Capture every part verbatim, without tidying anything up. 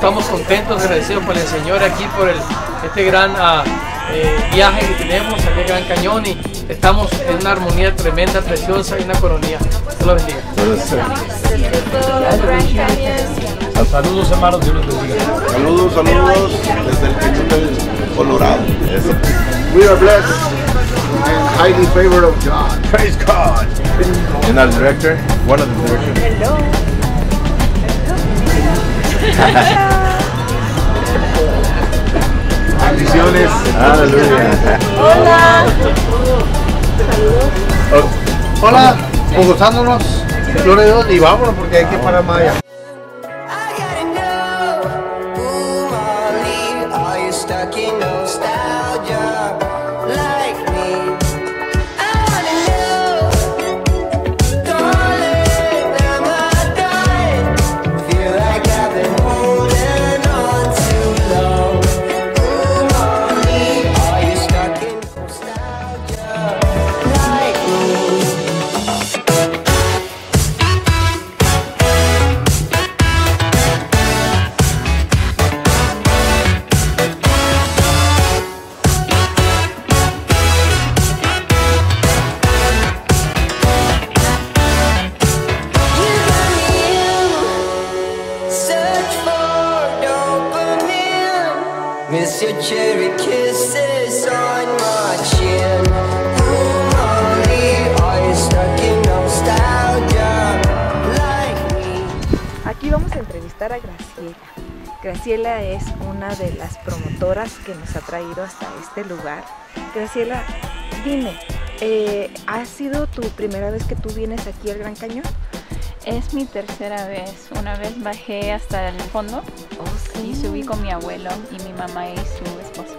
estamos contentos, agradecidos por el Señor aquí por el, este gran uh, eh, viaje que tenemos aquí al Gran Cañón, y estamos en una armonía tremenda, preciosa y una coronía. Dios lo bendiga. Saludos, hermanos, Dios los bendiga. Saludos, saludos desde el Cañón del Colorado. We are blessed and highly favored of God. Praise God. And our director, one of the directors. Hello. Bendiciones. Aleluya. Hola. Hola, pues gozándonos, gloria a Dios, y vámonos porque hay que parar más allá. Miss your cherry kisses on my chin. Ooh, Molly, are you stuck in nostalgia like me? Aquí vamos a entrevistar a Graciela. Graciela es una de las promotoras que nos ha traído hasta este lugar. Graciela, dime, eh, ¿ha sido tu primera vez que tú vienes aquí al Gran Cañón? Es mi tercera vez. Una vez bajé hasta el fondo Oh, sí. y subí con mi abuelo y mi mamá y su esposo.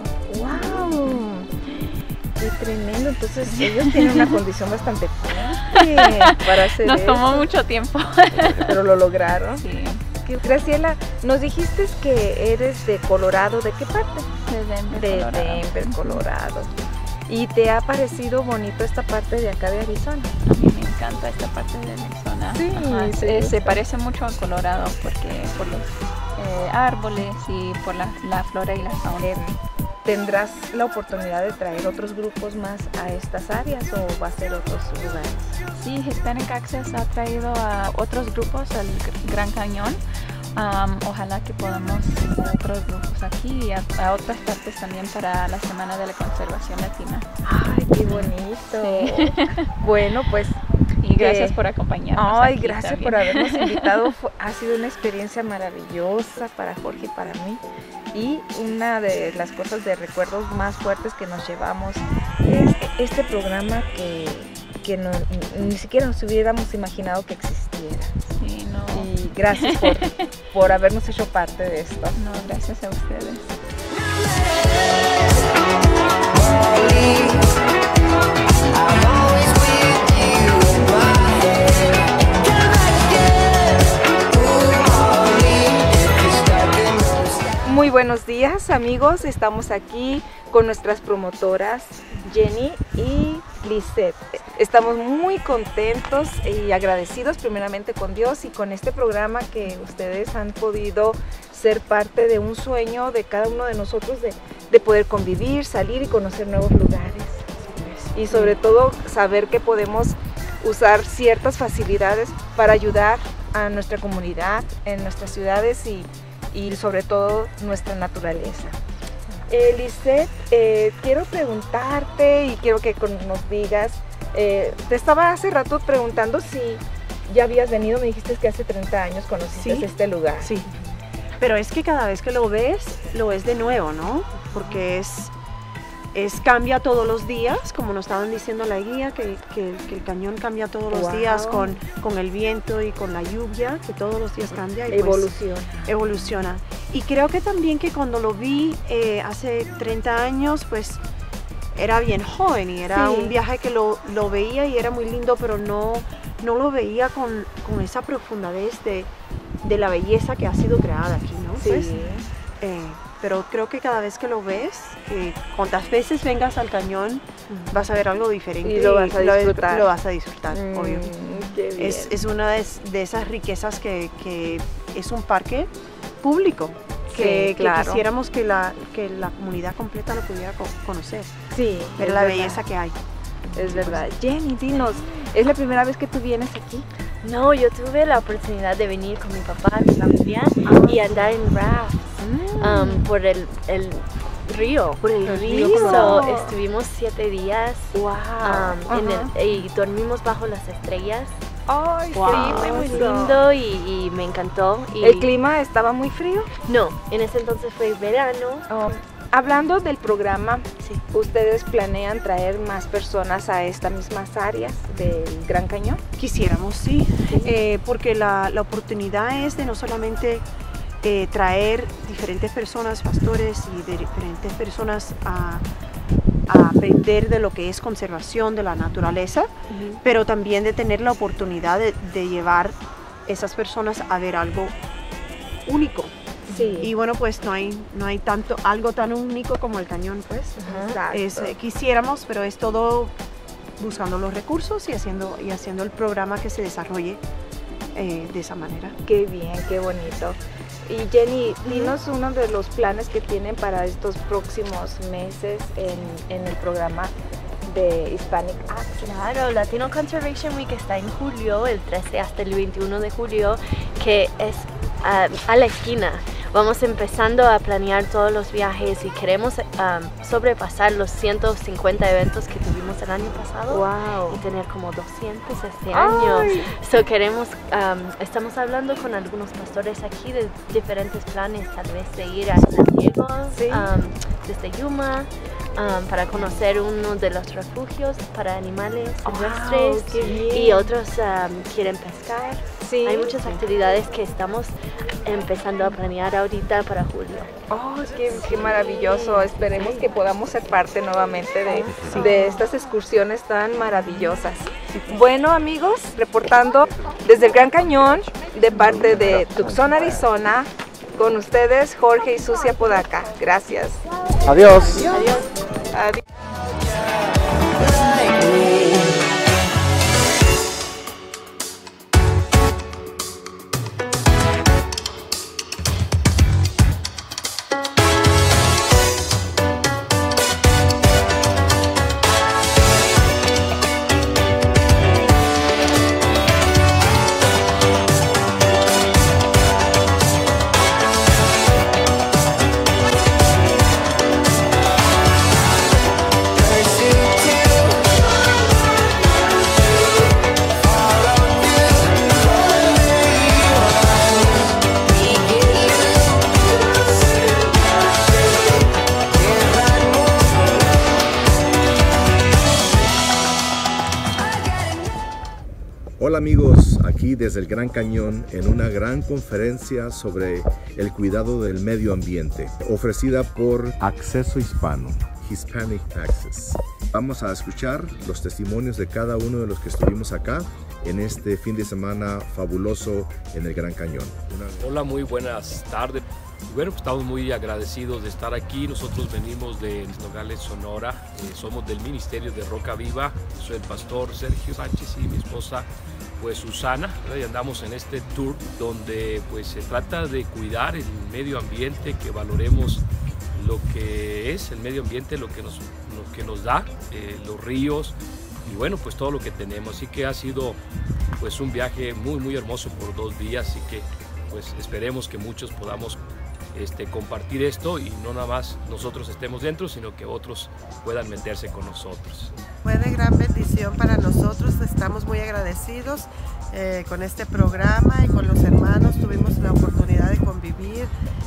¡Wow! ¡Qué tremendo! Entonces ellos tienen una condición bastante fuerte para hacer Nos eso. tomó mucho tiempo. Pero lo lograron. Sí, Graciela, nos dijiste que eres de Colorado. ¿De qué parte? de Denver, De Colorado. Denver, Colorado. ¿Y te ha parecido bonito esta parte de acá de Arizona? A mí me encanta esta parte de Arizona. Sí, Ajá, ¿te se, gusta? se parece mucho a Colorado porque por los eh, árboles y por la, la flora y la fauna. Eh, ¿Tendrás la oportunidad de traer otros grupos más a estas áreas o va a ser otros lugares? Sí, Hispanic Access ha traído a otros grupos al Gran Cañón. Um, ojalá que podamos hacer otros grupos aquí y a, a otras partes también para la Semana de la Conservación Latina. ¡Ay, qué bonito! Sí. Bueno, pues... Y gracias que- por acompañarnos. Ay, aquí gracias también. por habernos invitado. Fue- Ha sido una experiencia maravillosa para Jorge y para mí. Y una de las cosas de recuerdos más fuertes que nos llevamos es este programa que, que no- ni siquiera nos hubiéramos imaginado que existiera. Sí, no, Y gracias por, por habernos hecho parte de esto. no, gracias a ustedes. I'm always with you in my head. Come back again. Ooh, Molly, if you're stuck in nostalgia. Muy buenos días, amigos. Estamos aquí con nuestras promotoras Jenny y Lisette. Estamos muy contentos y agradecidos primeramente con Dios y con este programa que ustedes han podido ser parte de un sueño de cada uno de nosotros de, de poder convivir, salir y conocer nuevos lugares. Y sobre todo saber que podemos usar ciertas facilidades para ayudar a nuestra comunidad, en nuestras ciudades y, y sobre todo nuestra naturaleza. Eh, Lisette, eh, quiero preguntarte y quiero que con- nos digas, eh, te estaba hace rato preguntando si ya habías venido, me dijiste que hace treinta años conociste Sí. este lugar. Sí, pero es que cada vez que lo ves, lo ves de nuevo, ¿no? Porque es, es cambia todos los días, como nos estaban diciendo la guía, que, que- que el cañón cambia todos los Wow. días con, con el viento y con la lluvia, que todos los días cambia y pues Evolución. evoluciona. Y creo que también que cuando lo vi eh, hace treinta años, pues era bien joven y era Sí. un viaje que lo, lo veía y era muy lindo, pero no, no lo veía con, con esa profundidad de, de la belleza que ha sido creada aquí, ¿no? Sí. Pues, eh, pero creo que cada vez que lo ves, eh, cuantas veces vengas al cañón, vas a ver algo diferente Y lo vas a disfrutar. Lo, vas a disfrutar, obvio. Mm, qué bien. Es, es una de, de esas riquezas que, que es un parque público que, que claro. quisiéramos que la, que la comunidad completa lo pudiera co- conocer, Sí, ver es la verdad, belleza que hay. es verdad. Jenny, dinos, ¿es la primera vez que tú vienes aquí? No, yo tuve la oportunidad de venir con mi papá, mi familia y andar en raft um, por el, el río. Por el So, río. estuvimos siete días Wow. um, en el- y dormimos bajo las estrellas. Ay, Wow, sí, fue muy hermoso. lindo y, y me encantó. Y ¿El clima estaba muy frío? No, en ese entonces fue verano. Oh. Hablando del programa, Sí. ¿ustedes planean traer más personas a estas mismas áreas del Gran Cañón? Quisiéramos, sí, eh, porque la, la oportunidad es de no solamente eh, traer diferentes personas, pastores y de diferentes personas a, a aprender de lo que es conservación de la naturaleza, pero también de tener la oportunidad de, de llevar esas personas a ver algo único. Sí. Y bueno, pues no hay, no hay tanto, algo tan único como el cañón, pues. Es, eh, quisiéramos, pero es todo buscando los recursos y haciendo, y haciendo el programa que se desarrolle eh, de esa manera. Qué bien, qué bonito. Y Jenny, dinos uno de los planes que tienen para estos próximos meses en, en el programa de Hispanic Access. Claro, Latino Conservation Week está en julio, el trece hasta el veintiuno de julio, que es uh, a la esquina. Vamos empezando a planear todos los viajes y queremos um, sobrepasar los ciento cincuenta eventos que tuvimos el año pasado. Wow. Y tener como doscientos este año. Ay. So queremos, um, estamos hablando con algunos pastores aquí de diferentes planes, tal vez de ir a San Diego, Sí. um, desde Yuma, um, para conocer uno de los refugios para animales silvestres, qué bien. y otros um, quieren pescar. Sí. Hay muchas actividades que estamos empezando a planear ahorita para julio. Oh, qué, qué maravilloso. Esperemos que podamos ser parte nuevamente de, de estas excursiones tan maravillosas. Bueno, amigos, reportando desde el Gran Cañón, de parte de Tucson, Arizona, con ustedes Jorge y Sucia Podaca. Gracias. Adiós. Adiós. Hola amigos, aquí desde el Gran Cañón en una gran conferencia sobre el cuidado del medio ambiente, ofrecida por Acceso Hispano, Hispanic Access. Vamos a escuchar los testimonios de cada uno de los que estuvimos acá en este fin de semana fabuloso en el Gran Cañón. Una... Hola, muy buenas tardes. Bueno, pues estamos muy agradecidos de estar aquí. Nosotros venimos de Nogales, Sonora. Eh, somos del Ministerio de Roca Viva. Soy el pastor Sergio Sánchez y mi esposa, pues Susana, ¿verdad? Y andamos en este tour donde pues se trata de cuidar el medio ambiente, que valoremos lo que es el medio ambiente, lo que nos, lo que nos da, eh, los ríos y bueno, pues todo lo que tenemos. Así que ha sido pues un viaje muy muy hermoso por dos días, así que pues esperemos que muchos podamos Este, compartir esto y no nada más nosotros estemos dentro, sino que otros puedan meterse con nosotros. Fue de gran bendición para nosotros, estamos muy agradecidos eh, con este programa y con los hermanos. Tuvimos la oportunidad de convivir,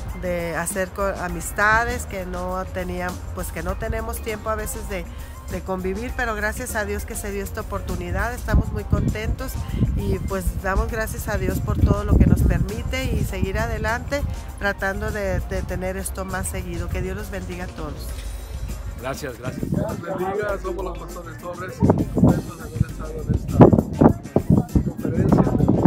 de hacer amistades que no tenían, pues que no tenemos tiempo a veces de, de convivir, pero gracias a Dios que se dio esta oportunidad. Estamos muy contentos y pues damos gracias a Dios por todo lo que nos permite y seguir adelante tratando de, de tener esto más seguido. Que Dios los bendiga a todos. Gracias, gracias. Dios bendiga, somos los pastores Torres, contentos de haber estado en esta conferencia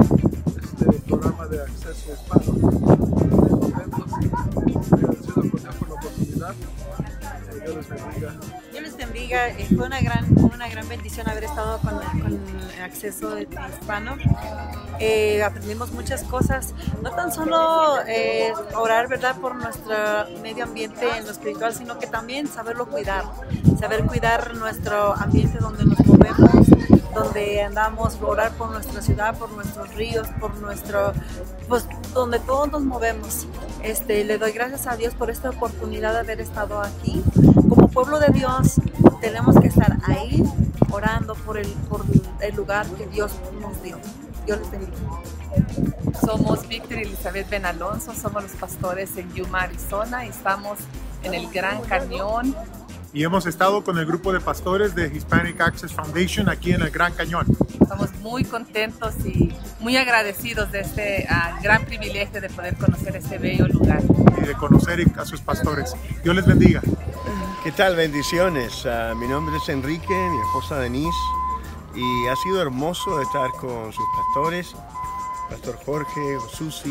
de este programa de Acceso Hispano. Contentos, agradecidos por Dios por la oportunidad. Dios les bendiga. Dios les bendiga, fue una gran, una gran bendición bendición haber estado con, con Acceso Hispano. Eh, aprendimos muchas cosas, no tan solo eh, orar, ¿verdad?, por nuestro medio ambiente en lo espiritual, sino que también saberlo cuidar, saber cuidar nuestro ambiente donde nos movemos, donde andamos, orar por nuestra ciudad, por nuestros ríos, por nuestro, pues donde todos nos movemos. Este, le doy gracias a Dios por esta oportunidad de haber estado aquí. Como pueblo de Dios tenemos que estar ahí orando por el, por el lugar que Dios nos dio. Dios les bendiga. Somos Víctor y Elizabeth Ben Alonso, somos los pastores en Yuma, Arizona, y estamos en el Gran Cañón. Y hemos estado con el grupo de pastores de Hispanic Access Foundation aquí en el Gran Cañón. Estamos muy contentos y muy agradecidos de este uh, gran privilegio de poder conocer este bello lugar. Y de conocer a sus pastores. Dios les bendiga. ¿Qué tal? Bendiciones. Uh, mi nombre es Enrique, mi esposa Denise, y ha sido hermoso estar con sus pastores, Pastor Jorge, Susi.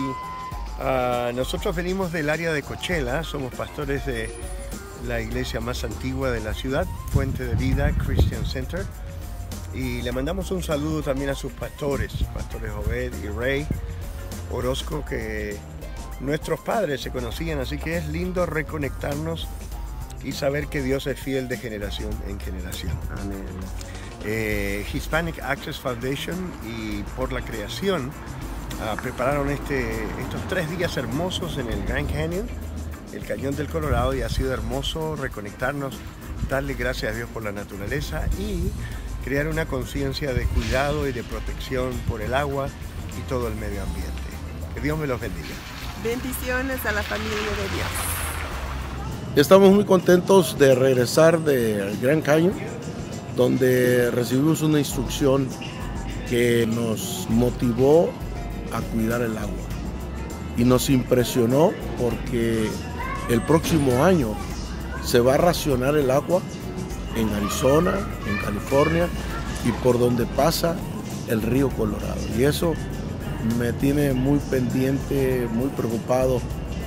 Uh, nosotros venimos del área de Coachella, somos pastores de la iglesia más antigua de la ciudad, Fuente de Vida Christian Center, y le mandamos un saludo también a sus pastores, pastores Obed y Ray Orozco, que nuestros padres se conocían, así que es lindo reconectarnos y saber que Dios es fiel de generación en generación. Amén. Eh, Hispanic Access Foundation y por la creación uh, prepararon este, estos tres días hermosos en el Grand Canyon, el Cañón del Colorado, y ha sido hermoso reconectarnos, darle gracias a Dios por la naturaleza y crear una conciencia de cuidado y de protección por el agua y todo el medio ambiente. Que Dios me los bendiga. Bendiciones a la familia de Dios. Estamos muy contentos de regresar del Gran Cañón, donde recibimos una instrucción que nos motivó a cuidar el agua y nos impresionó porque el próximo año se va a racionar el agua en Arizona, en California y por donde pasa el río Colorado. Y eso me tiene muy pendiente, muy preocupado,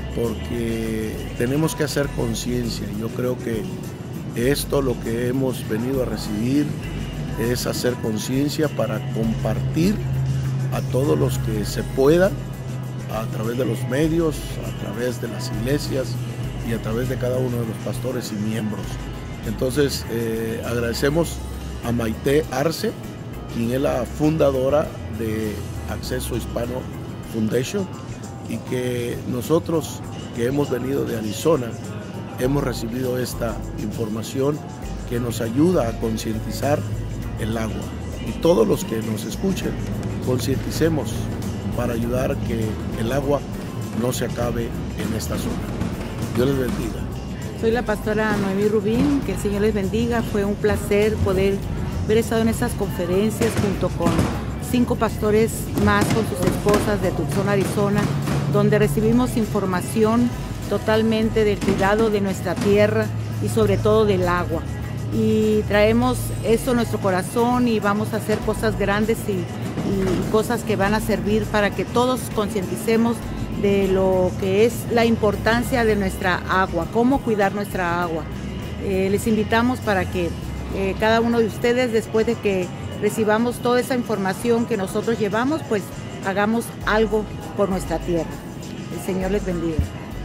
porque tenemos que hacer conciencia. Yo creo que esto lo que hemos venido a recibir es hacer conciencia para compartir a todos los que se puedan, a través de los medios, a través de las iglesias y a través de cada uno de los pastores y miembros. Entonces eh, agradecemos a Maite Arce, quien es la fundadora de Acceso Hispano Foundation, y que nosotros que hemos venido de Arizona hemos recibido esta información que nos ayuda a concientizar el agua. Y todos los que nos escuchen, concienticemos para ayudar a que el agua no se acabe en esta zona. Dios les bendiga. Soy la pastora Noemí Rubín, que el Señor les bendiga. Fue un placer poder haber estado en estas conferencias junto con cinco pastores más con sus esposas de Tucson, Arizona, donde recibimos información totalmente del cuidado de nuestra tierra y sobre todo del agua. Y traemos eso en nuestro corazón y vamos a hacer cosas grandes y, y cosas que van a servir para que todos concienticemos de lo que es la importancia de nuestra agua, cómo cuidar nuestra agua. Eh, les invitamos para que eh, cada uno de ustedes, después de que recibamos toda esa información que nosotros llevamos, pues hagamos algo por nuestra tierra. El Señor les bendiga.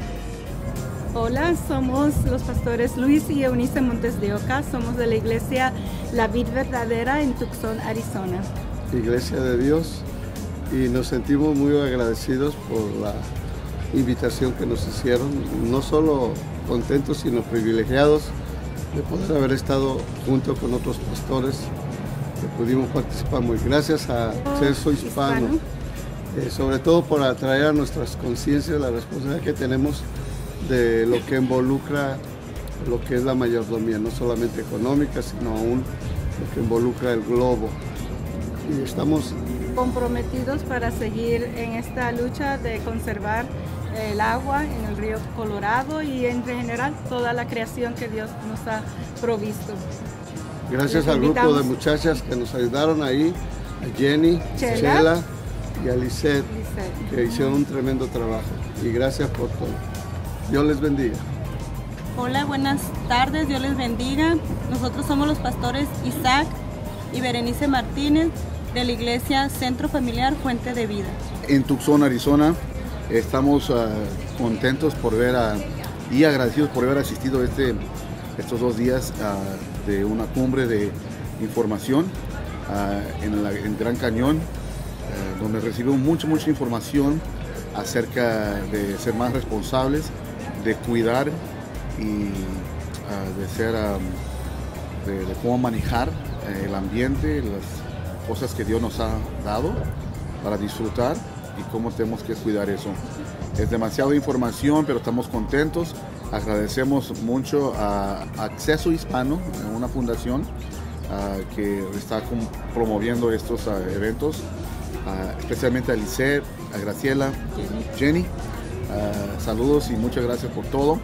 Hola, somos los pastores Luis y Eunice Montes de Oca, somos de la iglesia La Vid Verdadera en Tucson, Arizona. Iglesia de Dios, y nos sentimos muy agradecidos por la invitación que nos hicieron, no solo contentos sino privilegiados de poder haber estado junto con otros pastores que pudimos participar. Muy gracias a Acceso Hispano, eh, sobre todo por atraer a nuestras conciencias la responsabilidad que tenemos de lo que involucra lo que es la mayordomía, no solamente económica, sino aún lo que involucra el globo. Y estamos comprometidos para seguir en esta lucha de conservar el agua en el río Colorado y en general toda la creación que Dios nos ha provisto. Gracias al grupo de muchachas que nos ayudaron ahí, a Jenny, Chela, Chela y a Lisette, que hicieron un tremendo trabajo. Y gracias por todo. Dios les bendiga. Hola, buenas tardes, Dios les bendiga. Nosotros somos los pastores Isaac y Berenice Martínez de la Iglesia Centro Familiar Fuente de Vida. En Tucson, Arizona, estamos uh, contentos por ver a, y agradecidos por haber asistido este, estos dos días uh, de una cumbre de información uh, en, la, en Gran Cañón, uh, donde recibimos mucha, mucha información acerca de ser más responsables, de cuidar y uh, de ser um, de, de cómo manejar uh, el ambiente, las cosas que Dios nos ha dado para disfrutar y cómo tenemos que cuidar eso. Es demasiada información, pero estamos contentos. Agradecemos mucho a Acceso Hispano, una fundación uh, que está promoviendo estos uh, eventos, uh, especialmente a Lisette, a Graciela, Jenny. Jenny. Uh, saludos y muchas gracias por todo.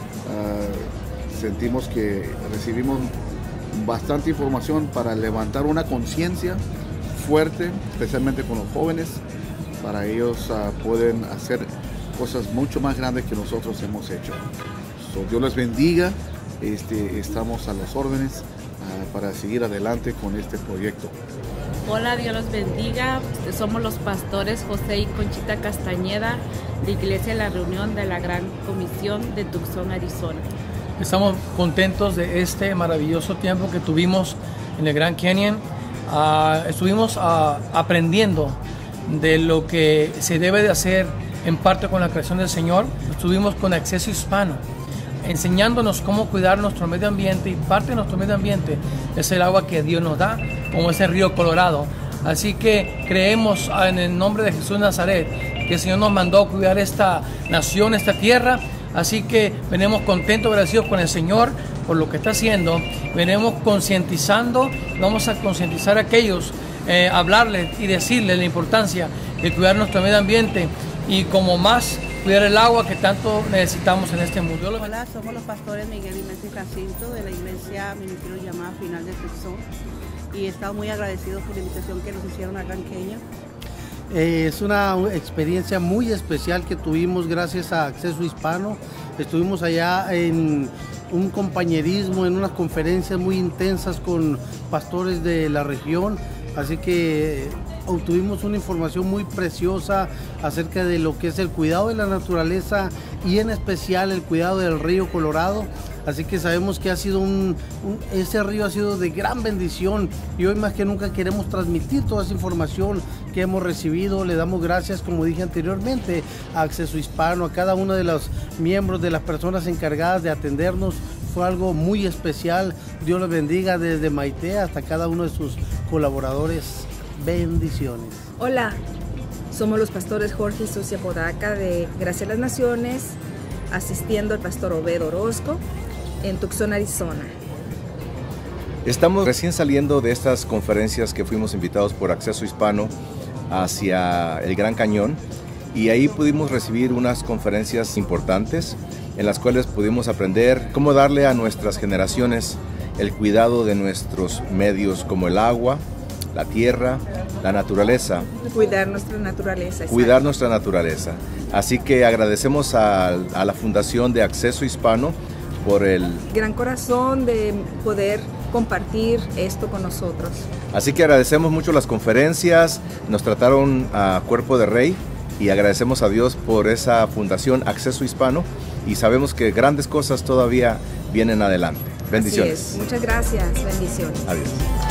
Uh, sentimos que recibimos bastante información para levantar una conciencia fuerte, especialmente con los jóvenes, para ellos uh, pueden hacer cosas mucho más grandes que nosotros hemos hecho. So, Dios les bendiga, este, estamos a las órdenes uh, para seguir adelante con este proyecto. Hola, Dios los bendiga. Somos los pastores José y Conchita Castañeda de Iglesia La Reunión de la Gran Comisión de Tucson, Arizona. Estamos contentos de este maravilloso tiempo que tuvimos en el Grand Canyon. Uh, estuvimos uh, aprendiendo de lo que se debe de hacer en parte con la creación del Señor. Estuvimos con Acceso Hispano, enseñándonos cómo cuidar nuestro medio ambiente, y parte de nuestro medio ambiente es el agua que Dios nos da, como es el río Colorado. Así que creemos en el nombre de Jesús de Nazaret que el Señor nos mandó a cuidar esta nación, esta tierra. Así que venimos contentos, agradecidos con el Señor por lo que está haciendo. Venimos concientizando, vamos a concientizar a aquellos, eh, hablarles y decirles la importancia de cuidar nuestro medio ambiente y como más cuidar el agua que tanto necesitamos en este mundo. Hola, somos los pastores Miguel y Messi Jacinto de la Iglesia Ministerio Llamada Final de Tucson y estamos muy agradecidos por la invitación que nos hicieron a Gran Canyon. Eh, es una experiencia muy especial que tuvimos gracias a Acceso Hispano. Estuvimos allá en un compañerismo, en unas conferencias muy intensas con pastores de la región, así que obtuvimos una información muy preciosa acerca de lo que es el cuidado de la naturaleza y en especial el cuidado del río Colorado. Así que sabemos que ha sido un, un, ese río ha sido de gran bendición y hoy más que nunca queremos transmitir toda esa información que hemos recibido. Le damos gracias, como dije anteriormente, a Acceso Hispano, a cada uno de los miembros, de las personas encargadas de atendernos. Fue algo muy especial. Dios los bendiga desde Maite hasta cada uno de sus colaboradores. Bendiciones. Hola, somos los pastores Jorge y Sucia Podaca de Gracia a las Naciones, asistiendo al pastor Obed Orozco en Tucson, Arizona. Estamos recién saliendo de estas conferencias que fuimos invitados por Acceso Hispano hacia el Gran Cañón y ahí pudimos recibir unas conferencias importantes en las cuales pudimos aprender cómo darle a nuestras generaciones el cuidado de nuestros medios como el agua, la tierra, la naturaleza. Cuidar nuestra naturaleza. Cuidar exacto. nuestra naturaleza. Así que agradecemos a, a la Fundación de Acceso Hispano por el gran corazón de poder compartir esto con nosotros. Así que agradecemos mucho las conferencias, nos trataron a cuerpo de rey y agradecemos a Dios por esa Fundación Acceso Hispano y sabemos que grandes cosas todavía vienen adelante. Bendiciones. Así es. Muchas gracias. Bendiciones. Adiós.